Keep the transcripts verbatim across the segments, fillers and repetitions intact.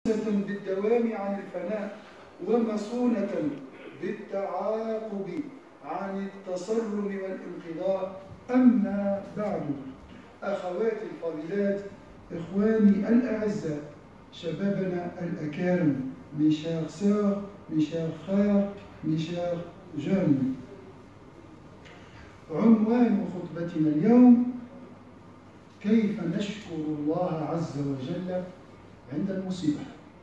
بالدوام عن الفناء، ومصونة بالتعاقب عن التصرم والانقضاء. أما بعد، أخواتي الفاضلات، إخواني الأعزاء، شبابنا الأكارم، mes chères sœurs, mes chers frères, mes chers jeunes. عنوان خطبتنا اليوم: كيف نشكر الله عز وجل عند المصيبة،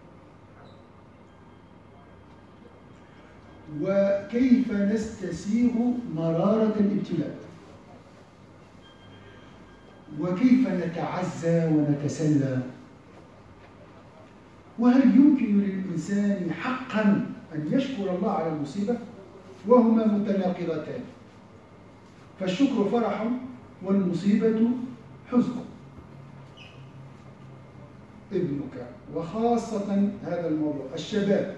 وكيف نستسيغ مرارة الابتلاء، وكيف نتعزى ونتسلى، وهل يمكن للإنسان حقا أن يشكر الله على المصيبة؟ وهما متناقضتان، فالشكر فرح والمصيبة حزن. ابنك، وخاصة هذا الموضوع، الشباب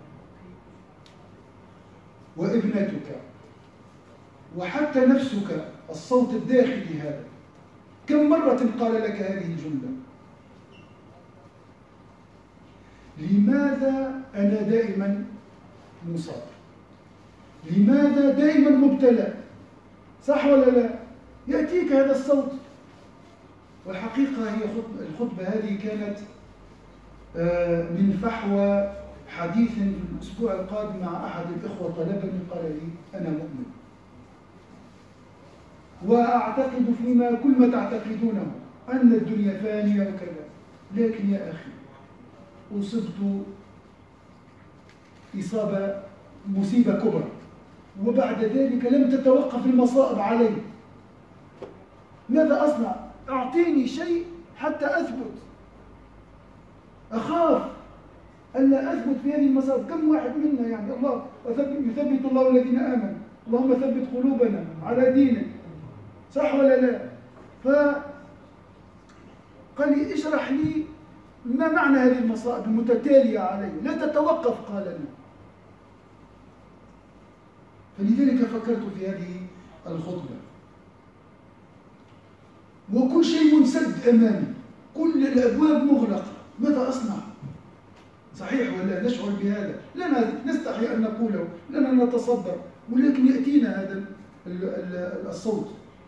وابنتك وحتى نفسك، الصوت الداخلي هذا، كم مرة قال لك هذه الجملة؟ لماذا أنا دائما مصاب؟ لماذا دائما مبتلى؟ صح ولا لا؟ يأتيك هذا الصوت. والحقيقة هي الخطبة هذه كانت من فحوى حديث في الأسبوع القادم مع أحد الإخوة طلبني، قال لي: أنا مؤمن وأعتقد فيما كل ما تعتقدونه أن الدنيا فانية وكذا، لكن يا أخي أصبت إصابة مصيبة كبرى، وبعد ذلك لم تتوقف المصائب علي. ماذا أصنع؟ أعطيني شيء حتى أثبت. أخاف ألا أثبت في هذه المصائب. كم واحد منا يعني الله يثبت الله الذين آمنوا، اللهم ثبت قلوبنا على دينك، صح ولا لا؟ فقال لي: اشرح لي ما معنى هذه المصائب المتتالية علي لا تتوقف. قال لي. فلذلك فكرت في هذه الخطبة، وكل شيء منسد أمامي، كل الأبواب مغلقة. ماذا أصنع؟ صحيح ولا نشعر بهذا؟ لا نستحي أن نقوله، لنا نتصبر، ولكن يأتينا هذا الصوت.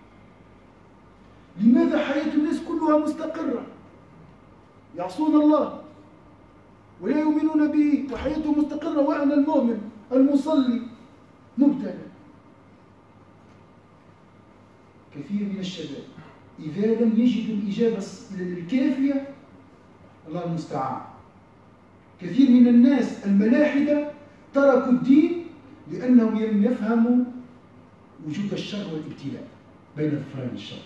لماذا حياة الناس كلها مستقرة؟ يعصون الله ولا يؤمنون به، وحياتهم مستقرة، وأنا المؤمن المصلي مبتلى. كثير من الشباب إذا لم يجدوا الإجابة الكافية، الله المستعان. كثير من الناس الملاحدة تركوا الدين لأنهم لم يفهموا وجود الشر والابتلاء بين ظفران الشر.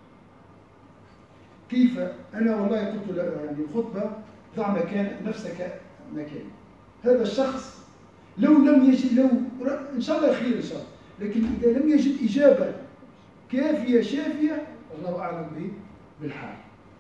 كيف؟ أنا والله قلت يعني الخطبة: ضع مكان نفسك مكاني. هذا الشخص لو لم يجد، لو إن شاء الله خير إن شاء الله، لكن إذا لم يجد إجابة كافية شافية، الله أعلم به بالحال.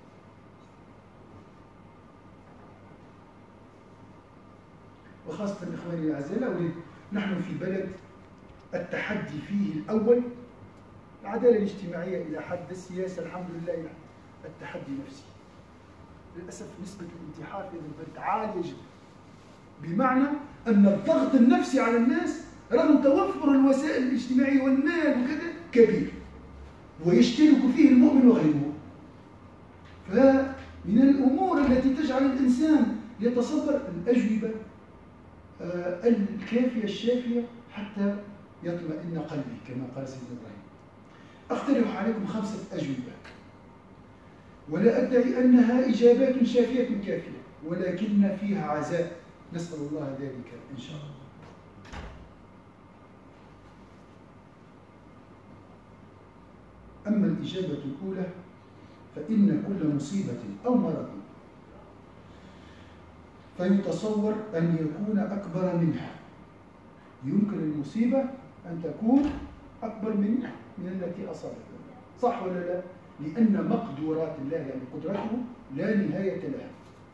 وخاصة إخواني الأعزاء، نحن في بلد التحدي فيه الأول العدالة الاجتماعية إلى حد، السياسة الحمد لله إلى حد، التحدي نفسي. للأسف نسبة الانتحار في هذا البلد عالية جدا، بمعنى أن الضغط النفسي على الناس رغم توفر الوسائل الاجتماعية والمال وكذا كبير، ويشترك فيه المؤمن وغيره. فمن الأمور التي تجعل الإنسان يتصدر الأجوبة الكافية الشافية حتى يطمئن قلبي، كما قال سيدنا إبراهيم. أقترح عليكم خمسة أجوبة، ولا أدعي أنها إجابات شافية كافية، ولكن فيها عزاء، نسأل الله ذلك إن شاء الله. أما الإجابة الأولى: فإن كل مصيبة أو مرض فيتصور أن يكون أكبر منها. يمكن المصيبة أن تكون أكبر من من التي أصابتها، صح ولا لا؟ لأن مقدورات الله يعني قدرته لا نهاية لها.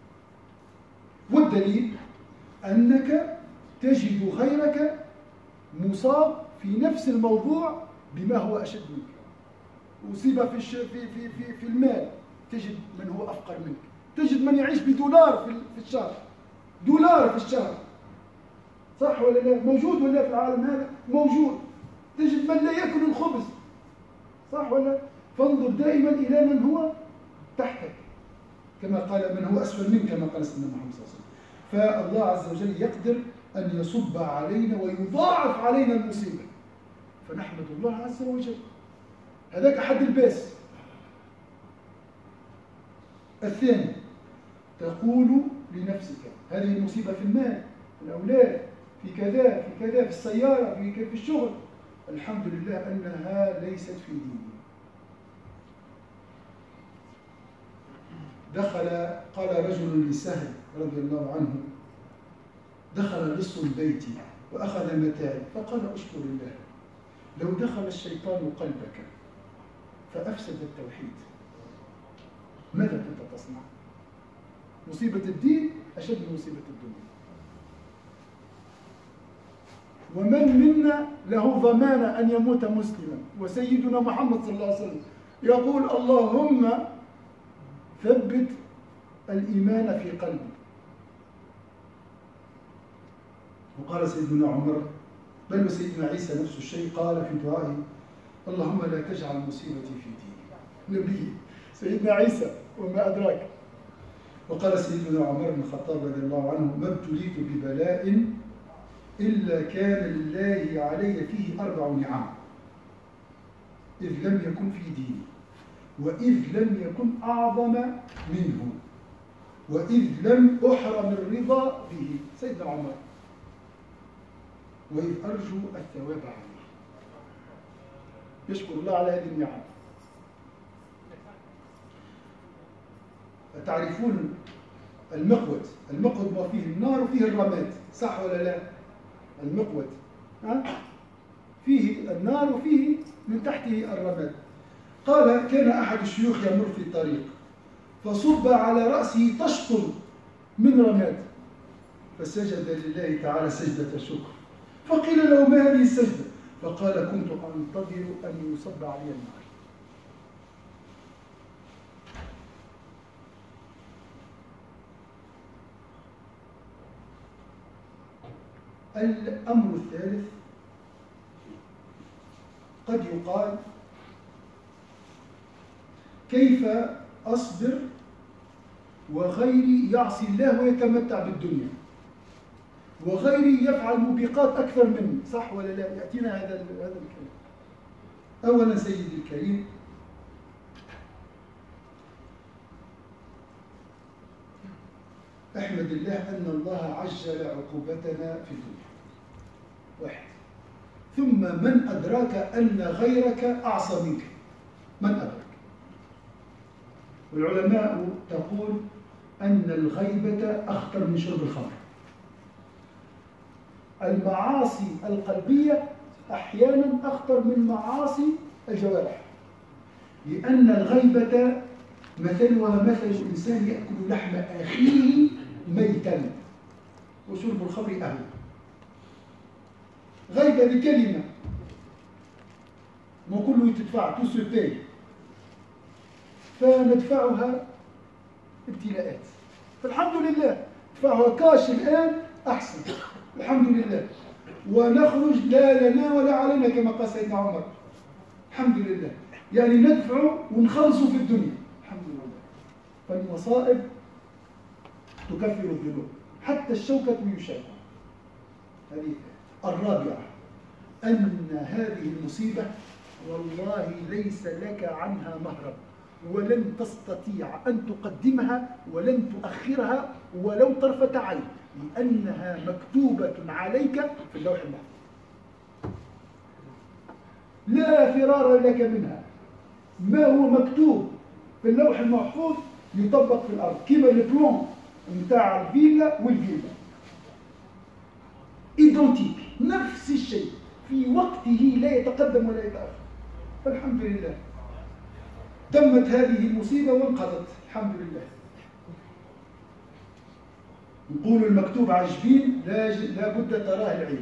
والدليل أنك تجد غيرك مصاب في نفس الموضوع بما هو أشد منك. أصيب في في في في في المال، تجد من هو أفقر منك. تجد من يعيش بدولار في الشهر، دولار في الشهر، صح ولا لا؟ موجود ولا في العالم هذا؟ موجود. تجد من لا يأكل الخبز، صح ولا؟ فانظر دائما إلى من هو تحتك، كما قال من هو أسفل منك، كما قال سيدنا محمد صلى الله عليه وسلم. فالله عز وجل يقدر أن يصب علينا ويضاعف علينا المصيبة، فنحمد الله عز وجل. هذاك حد الباس. الثاني، تقول لنفسك هذه المصيبة في المال، في الأولاد، في كذا في كذا، في السيارة، في في الشغل، الحمد لله أنها ليست في ديني. دخل قال رجل لسهل رضي الله عنه، دخل لص البيت وأخذ متاعي فقال أشكر الله، لو دخل الشيطان قلبك فأفسد التوحيد ماذا كنت تصنع؟ مصيبة الدين أشد من مصيبة الدنيا. ومن منا له ضمان أن يموت مسلما؟ وسيدنا محمد صلى الله عليه وسلم يقول اللهم ثبت الإيمان في قلبي. وقال سيدنا عمر، بل وسيدنا عيسى نفس الشيء، قال في دعائه اللهم لا تجعل مصيبتي في ديني. نبي سيدنا عيسى وما أدراك. وقال سيدنا عمر بن الخطاب رضي الله عنه، ما ابتليت ببلاء إلا كان لله علي فيه أربع نعم، إذ لم يكن في ديني، وإذ لم يكن أعظم منه، وإذ لم أحرم الرضا به. سيدنا عمر. وإذ أرجو الثواب عليه. يشكر الله على هذه النعم. تعرفون المقود، المقود ما فيه النار وفيه الرماد، صح ولا لا؟ المقود ها؟ فيه النار وفيه من تحته الرماد. قال كان أحد الشيوخ يمر في الطريق فصب على رأسه طشط من رماد، فسجد لله تعالى سجدة شكر، فقيل له ما هذه السجدة؟ فقال كنت أنتظر أن يصب علي النار. الأمر الثالث، قد يقال كيف أصبر وغيري يعصي الله ويتمتع بالدنيا، وغيري يفعل موبقات أكثر مني، صح ولا لا؟ يأتينا هذا هذا الكلام. أولا سيدي الكريم، احمد الله أن الله عجل عقوبتنا في الدنيا، واحد. ثم من أدراك أن غيرك أعصى منك؟ من أدرك؟ والعلماء تقول أن الغيبة أخطر من شرب الخمر. المعاصي القلبية أحيانا أخطر من معاصي الجوارح، لأن الغيبة مثلها مثل إنسان يأكل لحم أخيه ميتا، وشرب الخمر أهون. غيبة بكلمة ما كله تدفع تو سو باي، فندفعها ابتلاءات، فالحمد لله دفعها كاش الآن أحسن، الحمد لله، ونخرج لا لنا ولا علينا كما قال سيدنا عمر، الحمد لله، يعني ندفع ونخلصوا في الدنيا، الحمد لله. فالمصائب تكفر الذنوب، حتى الشوكة يشاق. هذه الرابعة، أن هذه المصيبة والله ليس لك عنها مهرب، ولن تستطيع أن تقدمها ولن تؤخرها ولو طرفة عين، لأنها مكتوبة عليك في اللوح المحفوظ، لا فرار لك منها. ما هو مكتوب في اللوح المحفوظ يطبق في الأرض، كما البلون نتاع الفيلا والفيلا إيدونتيك، نفس الشيء في وقته لا يتقدم ولا يتأخر. فالحمد لله تمت هذه المصيبة وانقضت، الحمد لله. نقول المكتوب على الجبين لا بد تراه العين.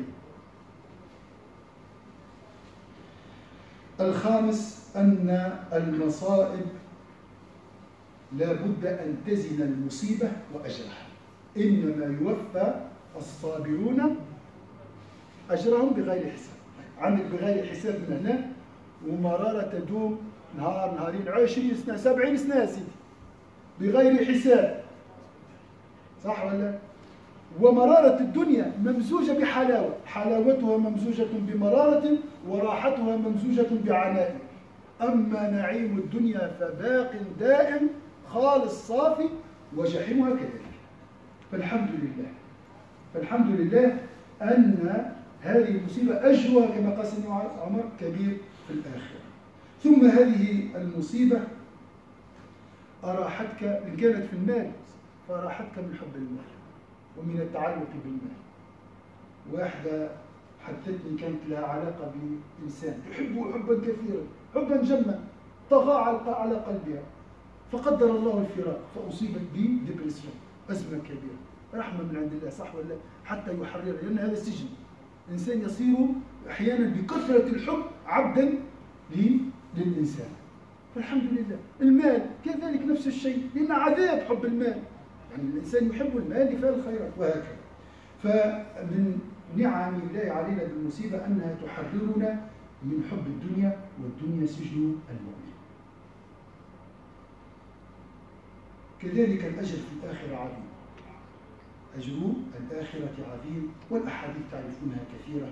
الخامس، أن المصائب لا بد أن تزن المصيبة وأجرها. إنما يوفى الصابرون أجرهم بغير حساب. عمل بغير حساب من هنا، ومرارة تدوم نهار نهارين عشرين سنة سبعين سنة يا سيدي بغير حساب، صح ولا؟ ومرارة الدنيا ممزوجة بحلاوة، حلاوتها ممزوجة بمرارة وراحتها ممزوجة بعناء. أما نعيم الدنيا فباق دائم خالص صافي، وجحيمها كذلك. فالحمد لله فالحمد لله أن هذه المصيبة أجوى كما قال سيدنا عمر كبير في الآخرة. ثم هذه المصيبة أراحتك إن كانت في المال، فأراحتك من حب المال ومن التعلق بالمال. واحدة حدثتني كانت لها علاقة بإنسان تحبه حبا كثيرا، حبا جما، طغى على قلبها، فقدر الله الفراق فأصيبت بديبرسيون، أزمة كبيرة. رحمة من عند الله، صح ولا؟ حتى يحررها، لأن هذا السجن. الإنسان يصير أحيانا بكثرة الحب عبدا للإنسان. فالحمد لله. المال كذلك نفس الشيء، لأن عذاب حب المال، يعني الإنسان يحب المال لفعل الخيرات وهكذا. فمن نعم الله علينا بالمصيبة أنها تحررنا من حب الدنيا، والدنيا سجن المؤمن. كذلك الأجر في الآخرة عظيم، أجر الآخرة عظيم، والأحاديث تعرفونها كثيرة.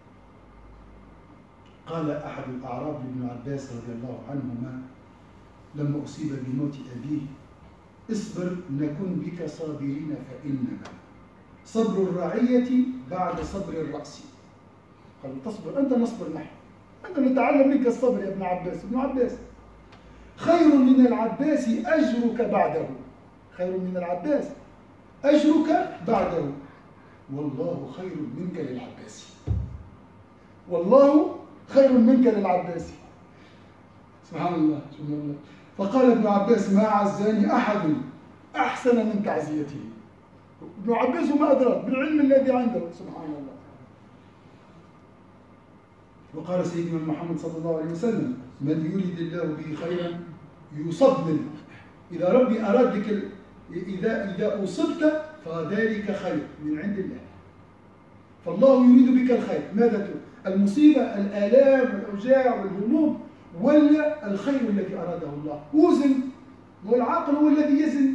قال أحد الأعراب لابن عباس رضي الله عنهما لما أصيب بموت أبيه: اصبر نكن بك صابرين، فإنما صبر الرعية بعد صبر الرأس. قال تصبر أنت نصبر نحن، أنت نتعلم منك الصبر يا ابن عباس. ابن عباس: خير من العباس أجرك بعده، خير من العباس أجرك بعده، والله خير منك للعباس، والله خير منك للعباس. سبحان الله سبحان الله. فقال ابن عباس: ما عزاني أحد أحسن من تعزيته. ابن عباس ما أدرك بالعلم الذي عنده، سبحان الله. وقال سيدنا محمد صلى الله عليه وسلم: من يريد الله به خيرا يصب منه. إذا ربي أراد لك، إذا إذا أصبت فذلك خير من عند الله. فالله يريد بك الخير. ماذا تريد؟ المصيبة، الآلام والأوجاع والهموم، ولا الخير الذي أراده الله؟ وزن، والعقل هو الذي يزن.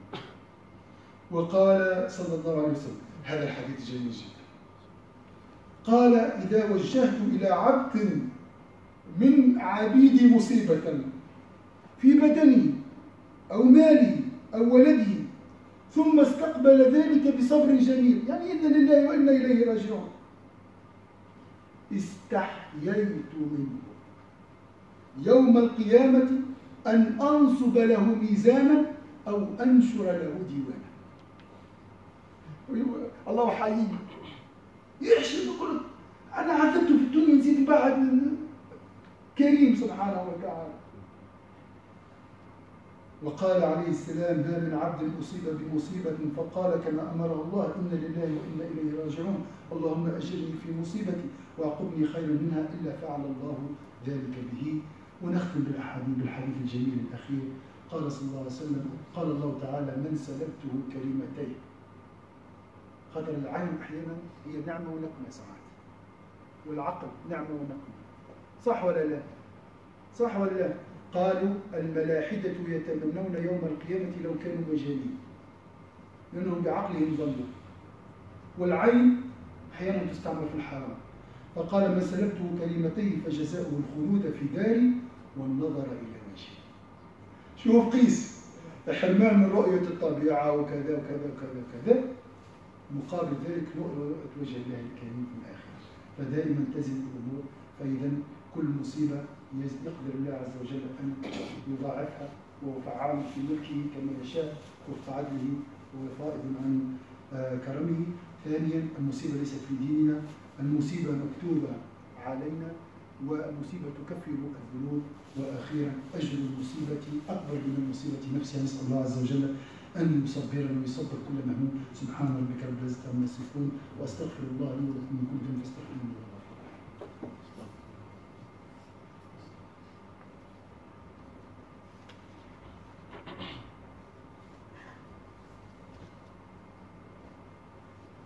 وقال صلى الله عليه وسلم، هذا الحديث جميل جدا، قال: إذا وجهت إلى عبد من عبيدي مصيبة في بدني أو مالي أو ولدي، ثم استقبل ذلك بصبر جميل، يعني إنا لله وإنا إليه راجعون، استحييت منه يوم القيامة أن أنصب له ميزانا أو أنشر له ديوانا. الله حيي يحشد يقول: أنا عذبت في الدنيا نزيد بعد كريم سبحانه وتعالى. وقال عليه السلام: ما من عبد أصيب بمصيبة فقال كما أمره الله: إنا لله وإنا إليه راجعون، اللهم أجرني في مصيبتي وأعقبني خيرا منها، إلا فعل الله ذلك به. ونختم بالأحاديث بالحديث الجميل الأخير. قال صلى الله عليه وسلم: قال الله تعالى: من سلبته كلمتين. قدر العين أحيانا هي نعمة ونقمة ساعات، والعقل نعمة ونقمة، صح ولا لا؟ صح ولا لا؟ قالوا: الملاحدة يتمنون يوم القيامة لو كانوا مجانين، لأنهم بعقلهم ضلوا. والعين أحيانا تستعمل في الحرام. فقال: من سلبته كلمتين فجزاؤه الخلود في داري والنظر إلى وجهي. شوف قيس الحرمان من رؤية الطبيعة وكذا وكذا وكذا وكذا، مقابل ذلك رؤية وجه الله الكريم في الآخرة. فدائما تزن الأمور. فإذا كل مصيبة يقدر الله عز وجل أن يضاعفها، وهو فعال في ملكه كما يشاء، وفي عدله، وهو فائض عن كرمه. ثانيا، المصيبة ليست في ديننا، المصيبة مكتوبة علينا، والمصيبة تكفر الذنوب. وأخيرا، أجر المصيبة أكبر من المصيبة نفسها. نسأل الله عز وجل أن يصبرنا ويصبر كل مهموم. سبحان ربك رب العزة عما يصفون، وأستغفر الله لي ولكم من كل ذنب فاستغفروه.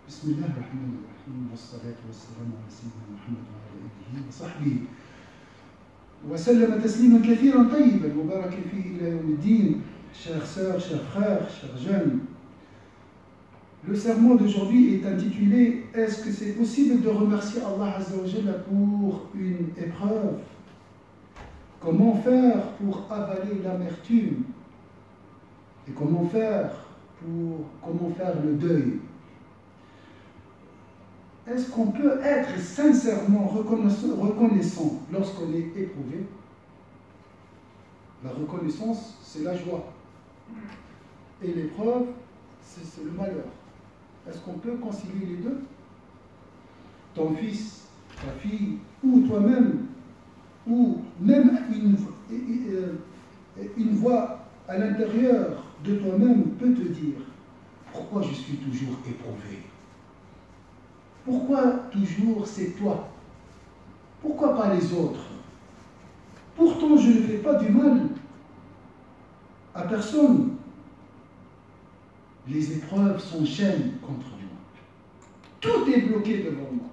بسم الله الرحمن الرحيم والصلاة والسلام على سيدنا محمد وعلى آله وصحبه وسلم تسليما كثيرا طيبا مباركا فيه إلى يوم الدين. Chers sœurs, chers frères, chers jeunes, le sermon d'aujourd'hui est intitulé « Est-ce que c'est possible de remercier Allah Azza wa Jalla pour une épreuve? Comment faire pour avaler l'amertume? Et comment faire pour comment faire le deuil ?» Est-ce qu'on peut être sincèrement reconnaissant, reconnaissant lorsqu'on est éprouvé? La reconnaissance, c'est la joie. Et l'épreuve, c'est le malheur. Est-ce qu'on peut concilier les deux? Ton fils, ta fille, ou toi-même, ou même une, une voix à l'intérieur de toi-même peut te dire « Pourquoi je suis toujours éprouvé? Pourquoi toujours c'est toi? Pourquoi pas les autres? Pourtant je ne fais pas du mal à personne. » Les épreuves s'enchaînent contre moi. Tout est bloqué devant moi.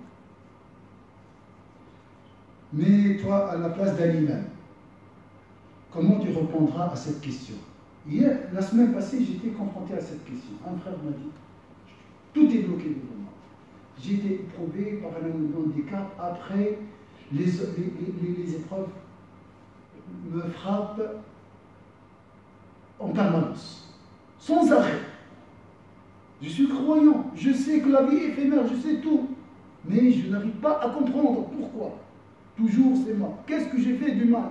Mais toi, à la place d'un imam, comment tu répondras à cette question? Hier, la semaine passée, j'étais confronté à cette question. Un frère m'a dit, tout est bloqué devant moi. J'ai été éprouvé par un handicap. Après, les, les, les, les épreuves me frappent en permanence, sans arrêt. Je suis croyant, je sais que la vie est éphémère, je sais tout, mais je n'arrive pas à comprendre pourquoi. Toujours c'est moi. Qu'est-ce que j'ai fait du mal?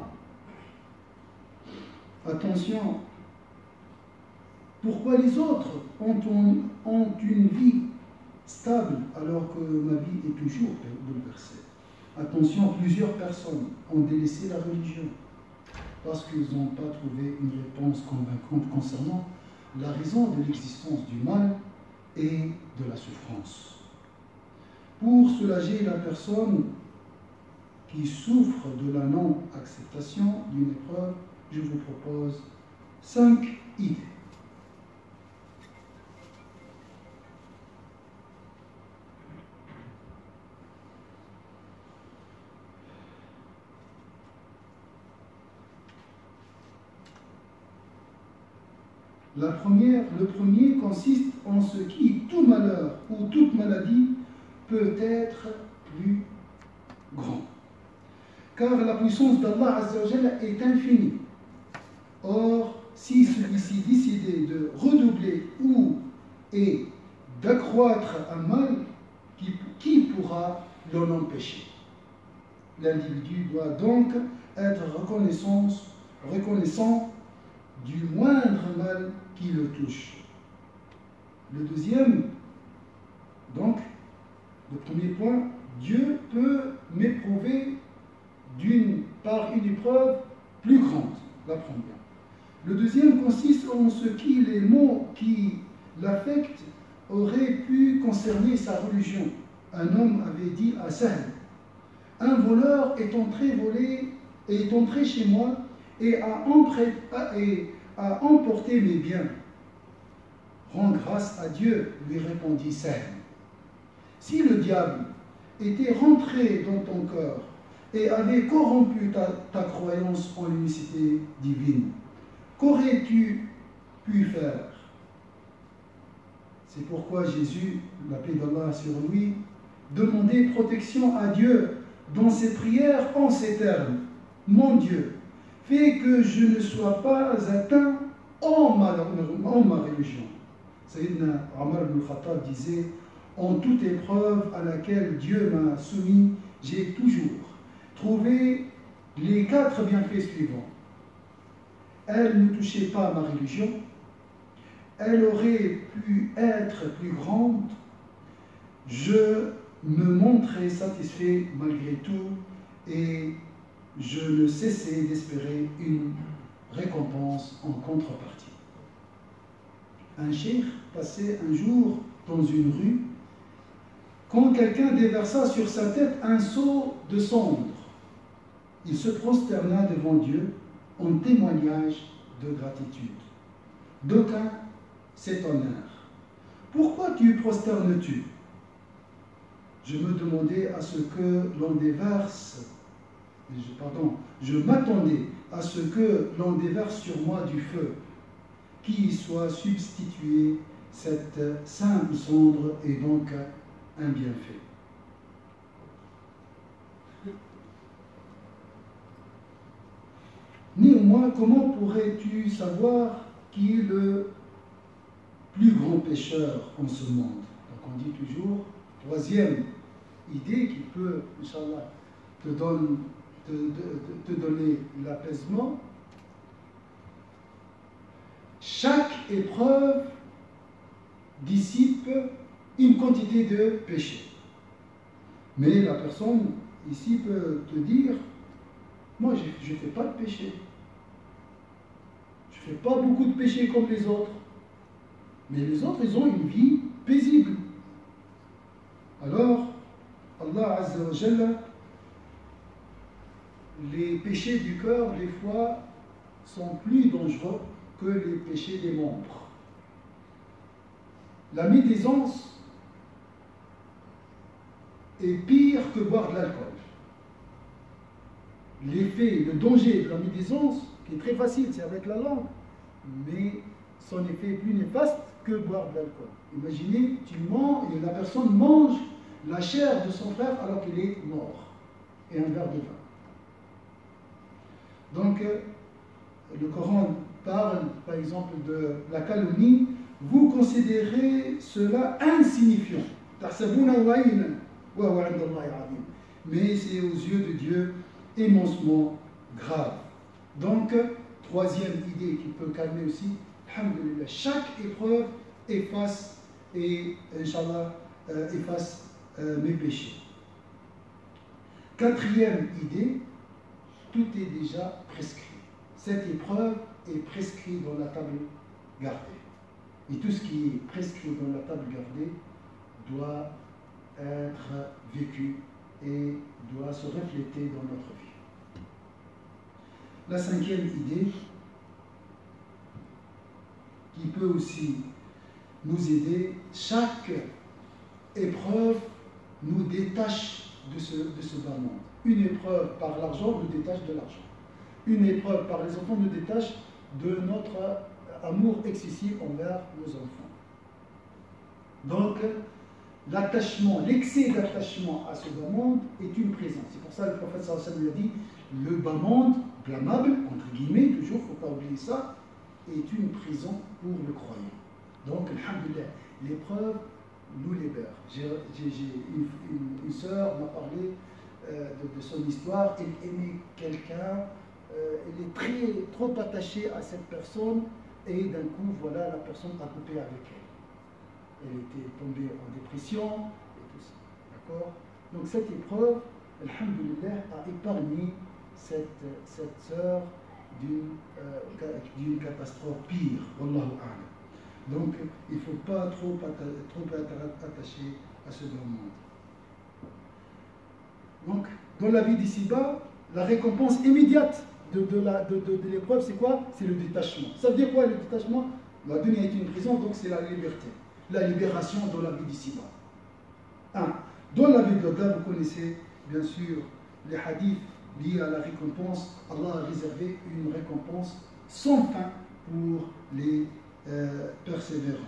Attention, pourquoi les autres ont, ont, ont une vie stable alors que ma vie est toujours bouleversée? Attention, plusieurs personnes ont délaissé la religion parce qu'ils n'ont pas trouvé une réponse convaincante concernant la raison de l'existence du mal et de la souffrance. Pour soulager la personne qui souffre de la non-acceptation d'une épreuve, je vous propose cinq idées. La première, le premier consiste en ce qui, tout malheur ou toute maladie, peut être plus grand. Car la puissance d'Allah Azza wa Jalla est infinie. Or, si celui-ci décidait de redoubler ou et d'accroître un mal, qui, qui pourra l'en empêcher? L'individu doit donc être reconnaissant, reconnaissant du moindre mal qui le touche. Le deuxième, donc, le premier point, Dieu peut m'éprouver d'une par une épreuve plus grande, la première. Le deuxième consiste en ce qui les mots qui l'affectent auraient pu concerner sa religion. Un homme avait dit à Sahl, un voleur est entré voler, est entré chez moi et a, empré, et a emporté mes biens. Rends grâce à Dieu, lui répondit Sahl. Si le diable était rentré dans ton cœur et avait corrompu ta, ta croyance en l'unicité divine, qu'aurais-tu pu faire? C'est pourquoi Jésus, la paix d'Allah sur lui, demandait protection à Dieu dans ses prières en ces termes. Mon Dieu, fais que je ne sois pas atteint en ma, en ma religion. Sayyidina Omar ibn Khattab disait, en toute épreuve à laquelle Dieu m'a soumis, j'ai toujours trouvé les quatre bienfaits suivants. Elle ne touchait pas à ma religion, elle aurait pu être plus grande, je me montrais satisfait malgré tout et je ne cessais d'espérer une récompense en contrepartie. Un cheikh passait un jour dans une rue quand quelqu'un déversa sur sa tête un seau de cendre. Il se prosterna devant Dieu en témoignage de gratitude. D'aucuns s'étonnèrent. Pourquoi tu prosternes-tu? je me demandais à ce que l'on déverse, je, pardon, je m'attendais à ce que l'on déverse sur moi du feu, qui y soit substitué cette simple cendre et donc un bienfait. Néanmoins, comment pourrais-tu savoir qui est le plus grand pécheur en ce monde? Donc on dit toujours, troisième idée qui peut, Inch'Allah, te, donne, te, te, te donner l'apaisement. Chaque épreuve dissipe une quantité de péché. Mais la personne ici peut te dire, moi je ne fais pas de péché. Je ne fais pas beaucoup de péchés comme les autres. Mais les autres, ils ont une vie paisible. Alors, Allah Azza wa Jalla, les péchés du cœur, des fois, sont plus dangereux que les péchés des membres. La médisance est pire que boire de l'alcool. L'effet, le danger de la médisance, qui est très facile, c'est avec la langue, mais son effet est plus néfaste que boire de l'alcool. Imaginez, tu mens et la personne mange la chair de son frère alors qu'il est mort, et un verre de vin. Donc, le Coran parle, par exemple, de la calomnie. Vous considérez cela insignifiant. Mais c'est aux yeux de Dieu immensement grave. Donc, troisième idée qui peut calmer aussi, alhamdulillah, chaque épreuve efface et, Inch'Allah, euh, efface euh, mes péchés. Quatrième idée, tout est déjà prescrit. Cette épreuve est prescrite dans la table gardée. Et tout ce qui est prescrit dans la table gardée doit être vécu et doit se refléter dans notre vie. La cinquième idée, qui peut aussi nous aider, chaque épreuve nous détache de ce, de ce bas monde. Une épreuve par l'argent nous détache de l'argent. Une épreuve par les enfants nous détache de notre amour excessif envers nos enfants. Donc, l'attachement, l'excès d'attachement à ce bas monde est une prison. C'est pour ça que le prophète sallallahu alayhi wa sallam a dit, le bas monde, blâmable, entre guillemets, toujours, il ne faut pas oublier ça, est une prison pour le croyant. Donc, alhamdulillah, l'épreuve nous libère. J'ai, j'ai, j'ai une, une, une sœur m'a parlé euh, de, de son histoire. Elle aimait quelqu'un, euh, elle est très, trop attachée à cette personne, et d'un coup, voilà, la personne a coupé avec elle. Elle était tombée en dépression, et tout ça. D'accord? Donc, cette épreuve, alhamdulillah, a épargné cette, cette sœur d'une euh, d'une catastrophe pire. Wallahu a'lam. Donc, il ne faut pas trop, trop être attaché à ce grand monde. Donc, dans la vie d'ici-bas, la récompense immédiate de, de, la, de, de, de l'épreuve, c'est quoi? C'est le détachement. Ça veut dire quoi, le détachement? La dunya est une prison, donc c'est la liberté. La libération dans la vie d'ici-bas. Un. Dans la vie de l'au-delà, vous connaissez bien sûr les hadiths liés à la récompense. Allah a réservé une récompense sans fin pour les Euh, persévérant.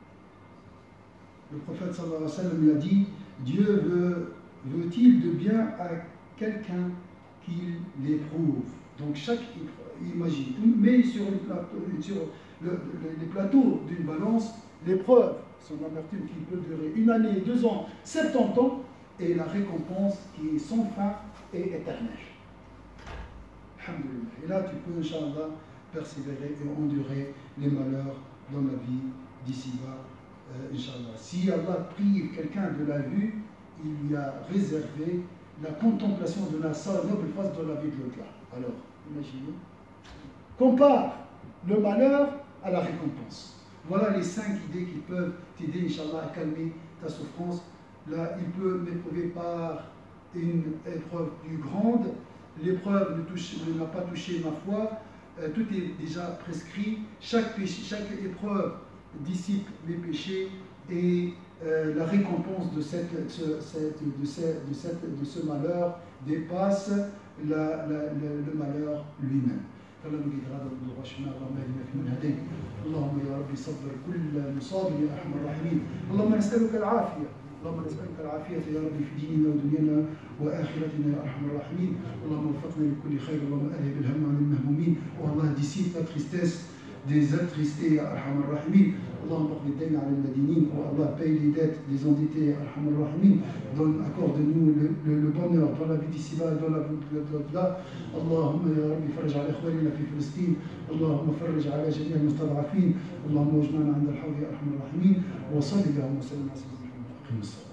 Le prophète sallallahu alayhi wa sallam lui a dit, Dieu veut, veut-il de bien à quelqu'un qu'il l'éprouve. Donc chaque épreuve, imagine, mais sur, le plateau, sur le, le, les plateaux d'une balance, l'épreuve, son amertume qui peut durer une année, deux ans, soixante-dix ans, et la récompense qui est sans fin et éternelle. Alhamdulillah. Et là tu peux, Inch'Allah, persévérer et endurer les malheurs dans la vie d'ici-bas, euh, Inch'Allah. Si Allah prive quelqu'un de la vue, il lui a réservé la contemplation de la noble face de la vie de l'au-delà. Alors, imaginez. Compare le malheur à la récompense. Voilà les cinq idées qui peuvent t'aider, Inch'Allah, à calmer ta souffrance. Là, il peut m'éprouver par une épreuve plus grande. L'épreuve ne n'a pas touché ma foi. Euh, tout est déjà prescrit, chaque, péché, chaque épreuve dissipe mes péchés et euh, la récompense de, cette, ce, cette, de, cette, de, cette, de ce malheur dépasse la, la, le, le malheur lui-même. فلا نريد هذا الوضوح الشمال اللهم اهدنا فيمن هديت اللهم يا ربي صبر كل مصاب يا ارحم الراحمين اللهم نسالك العافيه اللهم نسالك العافيه يا ربي في ديننا ودنيانا واخرتنا يا ارحم الراحمين اللهم وفقنا لكل خير اللهم اذهب الهم عن المهمومين والله dissipe la tristesse des attristés يا ارحم الراحمين اللهم اقض الدين على المدينين والله paye les dettes des endettés يا ارحم الراحمين donne accorde-nous le, le, le bonheur dans la vie d'ici-bas et dans la vie de là اللهم يا ربي فرج على اخواننا في فلسطين اللهم فرج على جميع المستضعفين اللهم واجمعنا عند الحوض يا ارحم الراحمين وصل اللهم وسلم على سيدنا محمد اقم الصلاه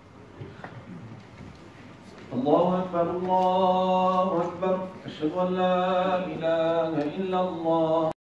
الله أكبر الله أكبر أشهد أن لا إله إلا الله